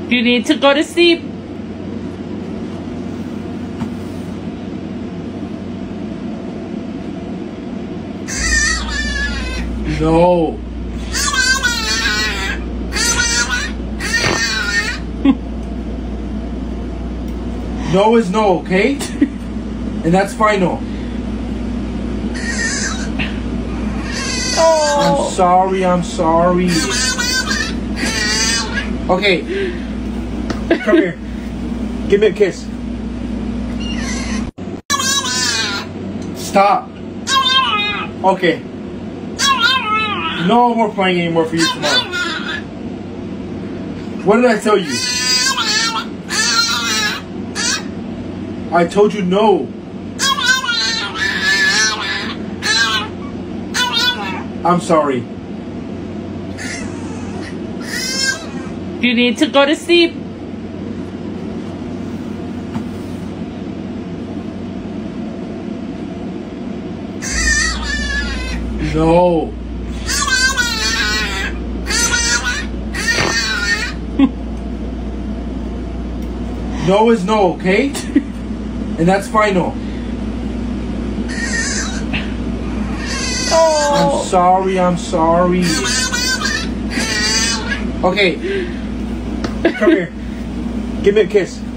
You need to go to sleep. No. No is no, okay? And that's final. Oh. I'm sorry, I'm sorry. Okay. Come here. Give me a kiss. Stop. Okay. No more playing anymore for you tomorrow. What did I tell you? I told you no. I'm sorry. You need to go to sleep. No. No is no, okay? And that's final. Oh. I'm sorry, I'm sorry. Okay. Come here. Give me a kiss.